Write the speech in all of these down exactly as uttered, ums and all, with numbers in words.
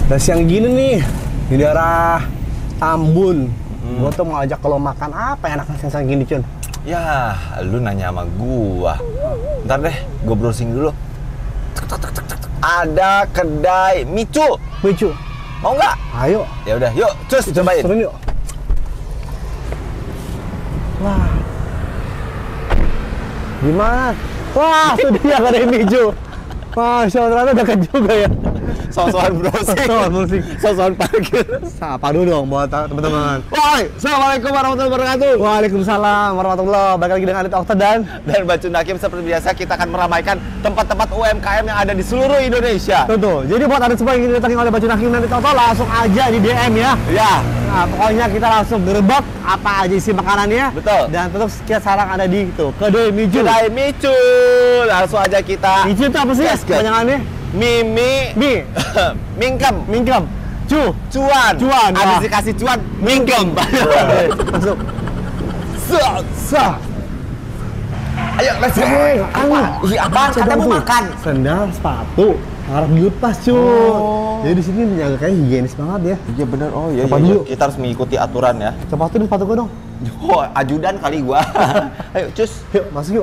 Nah siang gini nih di daerah Tambun, hmm. gua tuh mau ajak kalau makan apa enak siang gini Cun? Ya, lu nanya sama gua. Ntar deh, gua browsing dulu. Ada kedai Micu. Micu. Mau nggak? Ayo. Ya udah, yuk, cus cobain. Turun yuk. Wah. Gimana? Wah, itu dia kedai Micu. Masya Allah, ternyata dekat juga ya. Soal-soal browsing. Soal browsing. Soal parkir. Sapa dulu dong buat teman-teman. Woi, assalamualaikum warahmatullahi wabarakatuh. Waalaikumsalam warahmatullahi wabarakatuh. Balik lagi dengan Adit Okta dan dan Bacun Hakim. Seperti biasa kita akan meramaikan tempat-tempat U M K M yang ada di seluruh Indonesia. Tentu. Jadi buat Adit semua yang ingin didatangi oleh Bacun Hakim dan Adit Okta langsung aja di D M ya. Ya. Nah, pokoknya kita langsung gerebek apa aja isi makanannya. Betul. Dan tetap kita sarang ada di itu kedai Micu. Kedai Micu. Langsung aja kita. Micu itu apa sih? Yes, kepanjangannya? Mimi. Mi. Mingkem. Mingkem. Cu. Cuan. Cuan. Habis dikasih cuan, mingkem. Masuk. Sa. Sa. Ayo, let's go. Apa? Ih, apaan? Kata mau makan. Sendal, sepatu. Harap dilepas, cu. Oh. Jadi di sini menjaga kayak higienis banget ya. Iya bener. Oh iya, Coba iya, dulu. Kita harus mengikuti aturan ya. Sepatu dan sepatu gue dong. Oh, ajudan kali gua. Ayo, cus. Yuk, masuk yuk.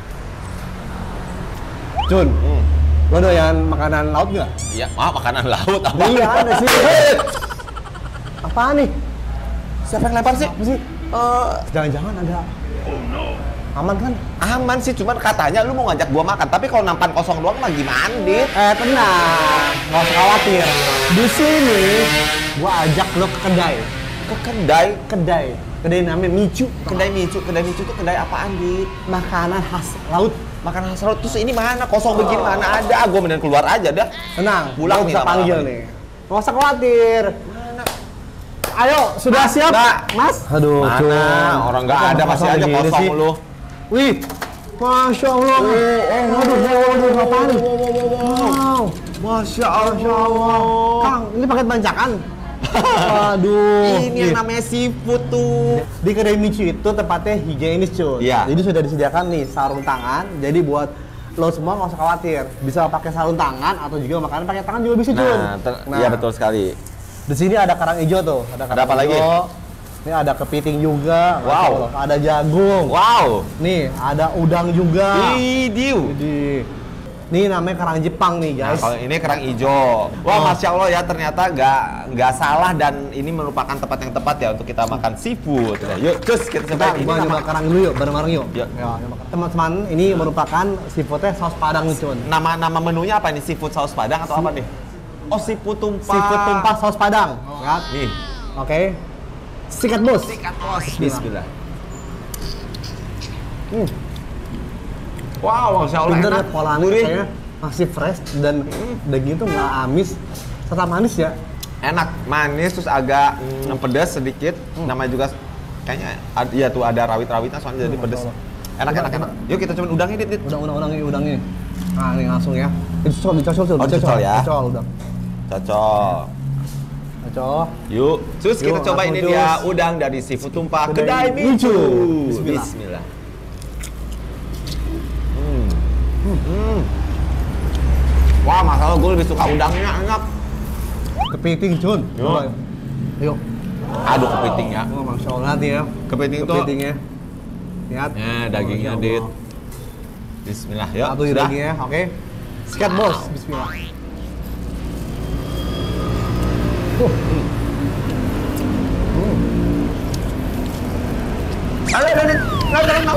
Cun. Hmm. Lo doyan makanan laut nggak? Iya, ah, makanan laut apa? Iya, ada sih. Apaan nih? Siapa yang lempar sih? Apa sih? Uh, Jangan-jangan ada. Oh no. Aman kan? Aman sih, cuman katanya lu mau ngajak gua makan, tapi kalau nampan kosong doang lagi mandi. Eh, tenang. Nggak usah khawatir. Di sini, gua ajak lo ke kedai. Ke kedai? Kedai. Kedai namanya Micu. Kedai Micu. Kedai Micu itu kedai apaan, Dit? Makanan khas laut. Makanan khas laut. Terus ini mana? Kosong begini mana ada? Gua mending keluar aja dah. Tenang. Pulang gua nih bisa lama-lama panggil nih. nih. Nggak usah khawatir. Mana? Ayo, sudah siap? Nggak. Mas? Aduh, Mana? Cun. Orang nggak ada, masih aja begini kosong sih? lu. Wih, Masya Allah. Oh, oh, waduh, waduh, apaan nih? Wow. Masya Masya Allah. Kang, ini paket bancakan. Aduh. Ini yang namanya seafood tuh. Di kedai Micu itu tempatnya higienis, cuy. Iya. Jadi sudah disediakan nih sarung tangan. Jadi buat lo semua nggak usah khawatir. Bisa pakai sarung tangan atau juga makanan pakai tangan juga bisa, cuy. Nah, nah, iya betul sekali. Di sini ada karang hijau tuh. Ada, karang Ada apa hijau. lagi? Ini ada kepiting juga. Wow. Ada jagung. Wow. Nih, ada udang juga. Idiu. Jadi, ini namanya kerang Jepang nih Nah, guys. kalau ini kerang hijau. Wah, Oh. Masya Allah ya, ternyata nggak nggak salah dan ini merupakan tempat yang tepat ya untuk kita makan seafood. Nah, yuk, cus kita Kita coba ini gua nama. nyoba kerang dulu yuk, bareng-bareng yuk. Yuk. Ya, teman-teman, ini merupakan seafoodnya saus padang nih, Cun. Nama nama menunya apa ini? Seafood saus padang atau apa nih? Oh, seafood tumpah. Seafood tumpah saus padang. Ya. Nih. Oke. Sikat bos. Sikat bos. Bismillah. Bismillah. Hmm. Wow, Masya Allah. Bener ya, enak. polanya Gurih. kayaknya masih fresh dan daging itu nggak amis, serta manis ya. Enak, manis terus agak mm, pedas sedikit. Namanya juga kayaknya ad- iya tuh ada rawit-rawitnya soalnya jadi Hmm, pedas. Masya Enak, Coba, enak, coba. enak. Yuk kita coba udangnya, Dit. Dit. Udang, udang, udang, ini, udang ini. Nah, ini langsung ya. Dicocol, dicocol, Oh, dicocol ya. Dicocol, udang. Cocok. Dicocol. Yuk, terus kita Yuk, coba langsung, ini Cus. dia udang dari seafood tumpah Kedai kedai Micu. Micu. Bismillah. Bismillah. Hmm. Hmm. Wah, masalah gue lebih suka udangnya, enak. Kepiting, Cun. Yuk. Coba. Yuk. Aduh, kepiting ya. Oh, Masya Allah nanti ya. Kepiting itu. Kepitingnya. Lihat. Nah, dagingnya, Masya Dit. Allah. Bismillah, yuk. Satu Sudah? dagingnya, oke. Sikat bos, bismillah. Uh. Hmm. Ayo, ayo, ayo. Ayo, ayo, ayo.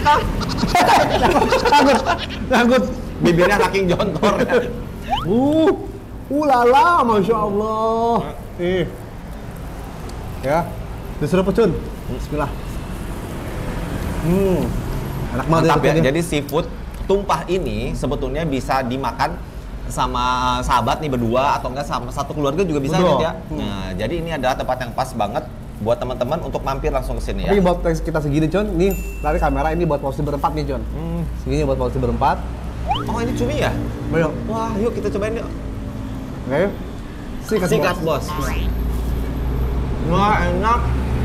Takut, takut. Bibirnya saking jontor. Uh, ulala, Masya Allah. Nih. Ya, disuruh pecun. Bismillah. Hmm. Enak banget Mantap ya. ya. Jadi seafood tumpah ini sebetulnya bisa dimakan sama sahabat nih berdua atau enggak sama satu keluarga juga bisa Betul. ya. Hmm. Nah, jadi ini adalah tempat yang pas banget buat teman-teman untuk mampir langsung ke sini ya. Tapi buat kita segini, Con, nih lari kamera ini buat posisi berempat nih, Con. Hmm. Segini buat posisi berempat. Oh, ini cumi ya? Ayo. Wah, yuk kita cobain yuk. Oke. Sikat, Sikat, bos. Wah, enak.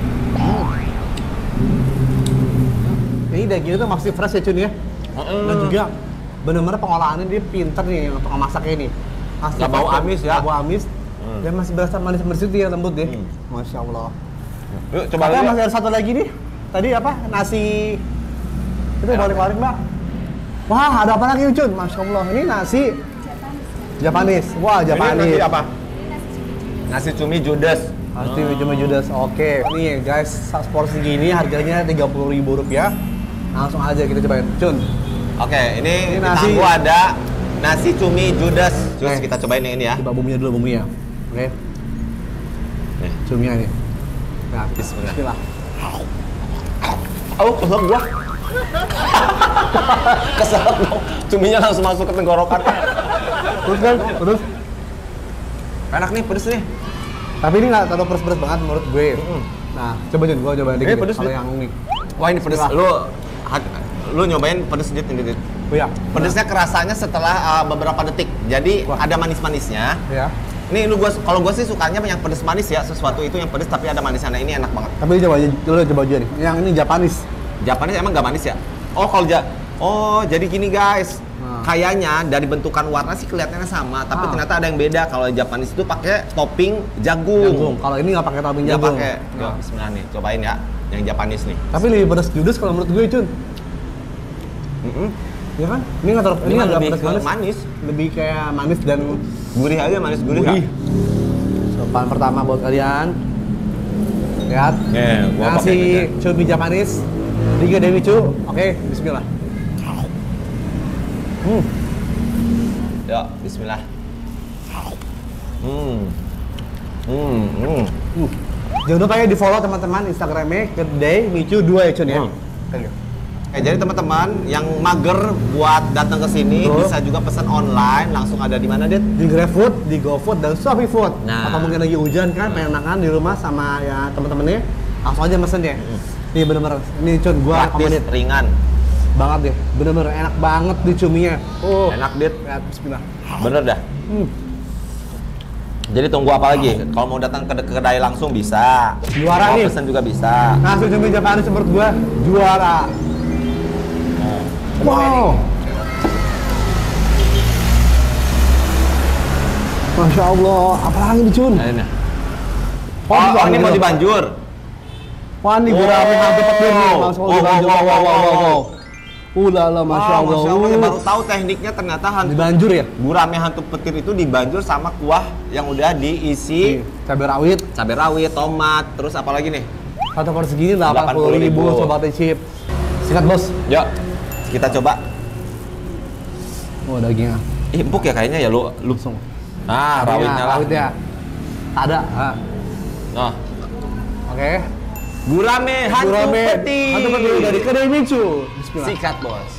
Ini dagingnya tuh masih fresh ya, Cun ya. Dan juga benar-benar pengolahannya dia pinter nih untuk memasaknya ini. Masih Nggak bau fresh, amis ya. Nggak bau amis. Hmm. Dan masih berasa manis-manis itu ya, lembut deh. Hmm. Masya Allah. Yuk coba Ada lagi. masih ada satu lagi nih. Tadi apa? Nasi itu balik-balik, Mbak. Wah, ada apa lagi, Cun? Masya Allah. Ini nasi Japanese. Wah, Ini Japanese. nasi apa? Nasi cumi judes. Nasi cumi judes. Oke. Nih, guys, porsi gini harganya tiga puluh ribu rupiah. Langsung aja kita cobain. Cun. Oke, ini, Ini di nasi. tangguh ada nasi cumi judes. Terus Oke. kita cobain yang ini ya. Coba bumbunya dulu, bumbunya. Oke. Nih. Cuminya nih. Nah, Bismillah. Bismillah. Oh, kesel gua. Kesel dong. Cuminya langsung masuk ke tenggorokan. Terus kan, terus. Enak nih, pedes nih. Tapi ini nggak terlalu pedes-pedes banget menurut gue. Mm-mm. Nah, coba Jun, gua cobain dikit. Ini deh, pedes, kalau Dit. yang ini. Wah, ini pedes. Bismillah. Lu hat- lu nyobain pedes sedikit ini, Dit. Oh iya. Pedesnya kerasanya setelah uh, beberapa detik. Jadi Wah. ada manis-manisnya. Ya. Nih lu gua kalau gua sih sukanya yang pedes manis ya, sesuatu itu yang pedes tapi ada manisnya. Nah, ini enak banget. Tapi coba aja dulu, coba aja nih. Yang ini Japanese. Japanese emang nggak manis ya? Oh, kalau ja Oh, jadi gini guys. Nah. Kayaknya dari bentukan warna sih kelihatannya sama, tapi Ah. ternyata ada yang beda. Kalau Japanese itu pakai topping jagung. Jagung. Kalau ini nggak pakai topping Nggak jagung. pakai. Nah. Yuk, bismillah nih, cobain ya yang Japanese nih. Tapi lebih pedes judes kalau menurut gue, Cun. Mm-mm. Ya kan? Ini nggak terlalu, Ini ini agak lebih pedes ke manis. manis. Lebih kayak manis dan Gurih aja, manis gurih. gurih. Kak. Sopan pertama buat kalian. Lihat. Nih, gua pakai ini Nasi aja. cumi Japanese. Tiga Demichu. Oke, bismillah. Hmm. Yuk, bismillah. Hmm. Hmm, hmm. Uh. Jangan lupa ya di follow teman-teman Instagramnya Kedai Michu dua ya Cun ya. Hmm. Eh, jadi teman-teman yang mager buat datang ke sini Betul. bisa juga pesan online, langsung ada di mana, Dit? Di GrabFood, di GoFood dan ShopeeFood. Nah. Atau mungkin lagi hujan kan, pengen makan di rumah sama ya teman-temannya, langsung aja mesen ya. Nih bener-bener, ini Cun gua Praktis, rekomendit ringan. banget deh. Bener-bener enak banget di cuminya. Oh. Enak, Dit. Lihat, bismillah. Bener dah. Hmm. Jadi tunggu apa lagi? Kalau mau datang ke ke kedai langsung bisa. Juara mau nih. pesan juga bisa. Nasi cumi Japanese menurut gua juara. Wow. Masya Allah, apalagi nih Cun? Nah, ini. Oh, Oh, bisa oh, ini mau gitu. dibanjur. Wah, ini gurame hampir petir nih. Masya Allah, Oh, dibanjur. wow, wow, wow, wow, wow. Ulala, Masya Wah, Allah. Masya Allah, Uh. baru tahu tekniknya ternyata hantu Dibanjur ya? gurame hantu petir itu dibanjur sama kuah yang udah diisi Nih, cabai rawit. cabai rawit, tomat, terus apa lagi nih? Satu porsi segini delapan puluh ribu, sobat chip. Sikat bos. Yuk, kita coba. Oh, dagingnya. Ih, empuk ya kayaknya ya lu. lu. Langsung. Ah, rawitnya lah. Rawitnya. Tak ada. Ah. Nah, Oke. gurame hantu Gurame petir. hantu petir dari Kedai Michu. Bismillah. Sikat, Bos.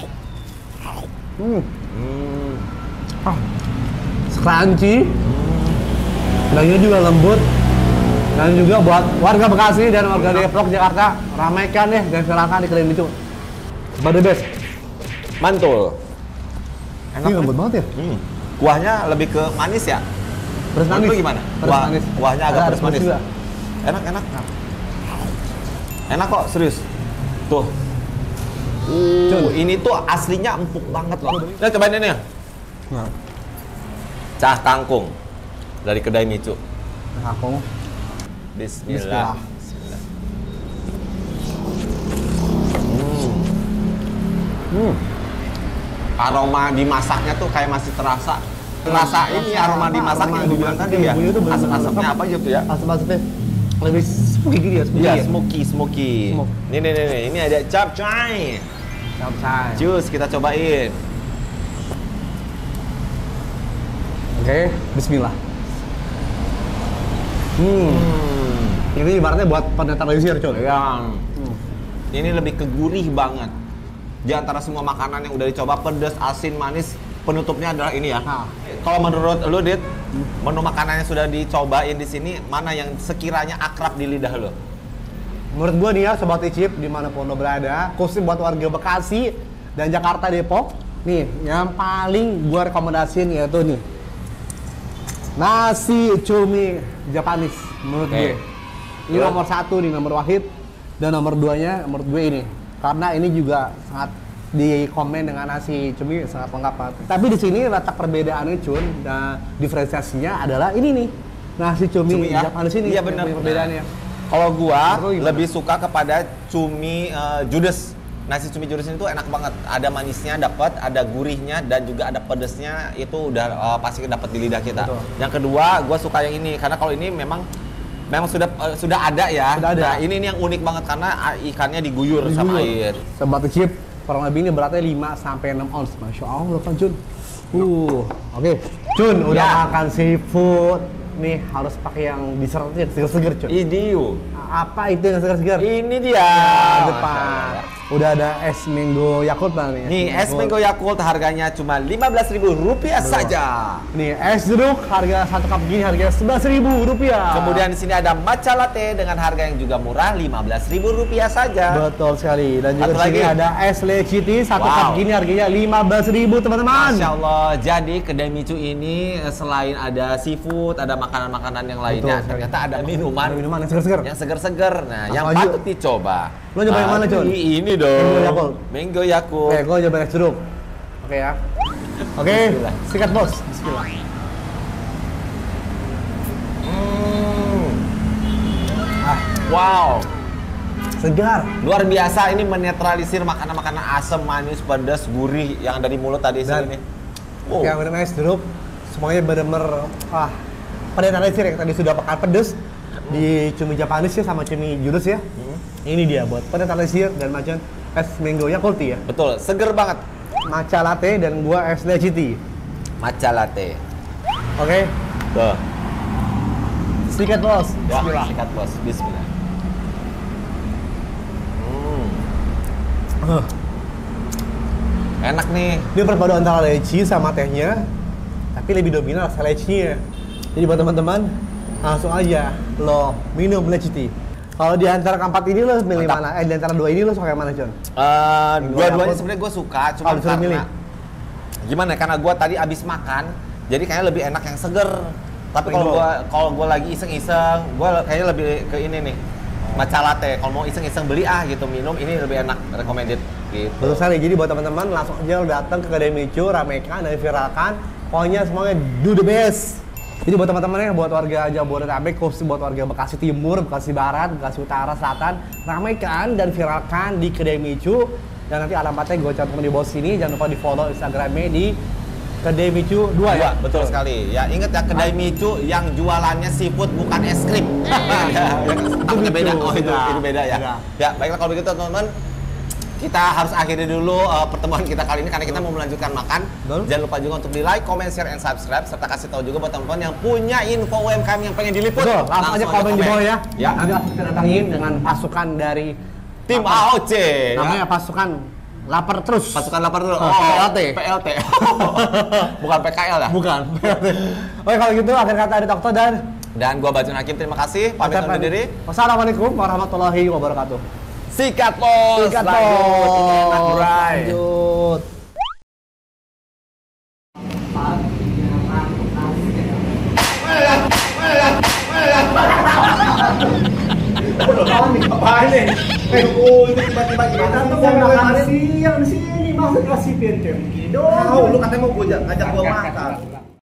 Hmm. Hmm. Ah. Crunchy. Dagingnya juga lembut. Dan juga buat warga Bekasi dan warga Depok, Jakarta, ramaikan ya dan silakan di Kedai Michu. But the best. Mantul. Ini lembut banget ya. Hmm. Kuahnya lebih ke manis ya? Pedas Menurut manis. lu gimana? Pedas Kuah- manis. kuahnya agak Ada pedas manis. juga. Enak, enak. Enak kok, serius. Tuh. Uh, Cun. ini tuh aslinya empuk banget loh. Nah, cobain ini ya. Nah, Cah kangkung dari Kedai Michu. aku Bismillah. Bismillah. Bismillah. Hmm. Hmm. Aroma dimasaknya tuh kayak masih terasa. Terasa ini aroma dimasak Aroma yang dibilang dimasak, tadi ya. bumbunya tuh bener-bener Asap-asapnya lengkap. apa gitu ya? Asap-asapnya lebih smoky gitu ya, smoky Iya, ya. smoky, smoky. Smoke. Nih, nih, nih, nih. Ini ada capcay. Capcay. Jus, kita cobain. Oke, bismillah. Hmm. Hmm. Ini ibaratnya buat penetralisir, Cun. Yang Hmm. ini lebih ke gurih banget. Di antara semua makanan yang udah dicoba, pedas, asin, manis, penutupnya adalah ini ya. Nah. Kalau menurut lu, Dit, menu makanan yang sudah dicobain di sini, mana yang sekiranya akrab di lidah lu? Menurut gua nih ya, Sobat Icip, dimanapun lo berada, khusus buat warga Bekasi dan Jakarta Depok, nih, yang paling gua rekomendasiin yaitu nih, nasi cumi Japanese, menurut Oke. gue. Ini Terus? nomor satu nih, nomor wahid, dan nomor duanya menurut gue ini. Karena ini juga sangat di komen dengan nasi cumi sangat lengkap. Tapi di sini letak perbedaannya Cun, dan diferensiasinya adalah ini nih. Nasi cumi, Cumi ya? Japanese ini Iya benar. perbedaannya. Kalau gua Menurut lu gimana? lebih suka kepada cumi eh, judes. Nasi cumi judes itu enak banget. Ada manisnya dapat, ada gurihnya dan juga ada pedesnya, itu udah eh, pasti dapat di lidah kita. Betul. Yang kedua, gua suka yang ini karena kalau ini memang memang sudah eh, sudah ada ya. Sudah ada. Nah, ini, ini yang unik banget karena ah, ikannya diguyur, sama air. Sobat Chip, kurang lebih ini beratnya lima sampai enam ons. Masya Allah kan Cun. Uh, oke. Cun, udah Ya. makan seafood. Nih harus pakai yang disertnya seger-seger Cun. Idiu. Apa itu yang segar-segar? Ini dia. Ya, depan. Masya Allah. Udah ada es mango Yakult lah nih. Nih, es mango Yakult harganya cuma lima belas ribu rupiah saja. Nih, es jeruk harga satu cup gini harga sebelas ribu rupiah. Kemudian di sini ada matcha latte dengan harga yang juga murah lima belas ribu rupiah saja. Betul sekali. Dan juga Satu di sini lagi. ada es leciti satu Wow. cup gini harganya lima belas ribu teman-teman. Masya Allah, jadi kedai Micu ini eh, selain ada seafood, ada makanan-makanan yang lainnya, Betul sekali. ternyata ada minuman, Ada minuman yang segar-segar. yang seger-seger. Nah, Apa yang aja? patut dicoba. Lo nyoba yang mana, Ah, Jon? Ini dong. Mango Yakult. Mango Yakult. Oke, gue coba es jeruk. Oke ya. Oke, Bismillah. sikat bos. Bismillah. Hmm. Ah, Wow, segar. luar biasa ini menetralisir makanan-makanan asam, manis, pedas, gurih yang dari mulut tadi Dan- sini. Oh. Yang benar es jeruk, semuanya benar-benar ah penetralisir yang tadi sudah pakai pedes di cumi Japanese ya sama cumi jurus ya. Ini dia buat penetralisir dan macam es mango Yakult ya. Betul, seger banget. Matcha latte dan gua es leciti. Matcha latte. Oke, Tuh. sikat bos. Ya, Bismillah. sikat bos. Bismillah. Hmm. Huh. Enak nih. Ini perpaduan antara leci sama tehnya, tapi lebih dominan rasa lecinya. Jadi buat teman-teman, langsung aja lo minum leciti. Kalau di antara keempat ini lo milih Mantap. mana? Eh di antara dua ini lo suka yang mana, John? Eh, Mango dua-duanya Yakult. sebenarnya gue suka, cuma Kalau disuruh karena milih. gimana? ya, Karena gue tadi abis makan, jadi kayaknya lebih enak yang seger. Tapi kalau Mango. gue kalau gue lagi iseng-iseng, gue kayaknya lebih ke ini nih, matcha latte. Kalau mau iseng-iseng beli ah gitu minum, ini lebih enak, recommended gitu. Betul sekali. Jadi buat teman-teman langsung aja lo datang ke kedai Micu, ramekan dan viralkan. Pokoknya semuanya do the best. Jadi buat teman-teman ya, buat warga Jabodetabek, khusus buat warga Bekasi Timur, Bekasi Barat, Bekasi Utara, Selatan, ramaikan dan viralkan di kedai Micu. Dan nanti alamatnya gue cantum di bawah sini. Jangan lupa di follow Instagramnya di kedai Micu dua ya. Dua, betul sekali. Ya ingat ya kedai Micu yang jualannya seafood bukan es krim. Ya, takutnya beda. Oh itu, Beda. itu beda ya. Beda. Ya baiklah kalau begitu teman-teman. Kita harus akhiri dulu uh, pertemuan kita kali ini karena kita mau melanjutkan makan. Betul. Jangan lupa juga untuk di like, comment, share, and subscribe serta kasih tahu juga buat teman-teman yang punya info U M K M yang pengen diliput. Betul, langsung aja komen di bawah ya. Ya. Nanti langsung kita datangin dengan pasukan dari Tim apa? A O C. Namanya Ya. pasukan lapar terus. Pasukan lapar dulu. Oh, P L T. P L T. Bukan P K L ya? Bukan. Oke kalau gitu akhir kata dari Dokter dan Dan gua Bajun Hakim terima kasih. Pamit undur diri. Wassalamualaikum warahmatullahi wabarakatuh. Sikat bos. Sikat Lanjut. Ini enak, bos. Bray. Lanjut. Apaan nih? Eh, oh, itu tiba-tiba gimana tuh? Yang makan siang di sini maksud kasih piring kayak begini dong. Tahu, lu katanya mau gua ngajak gua makan.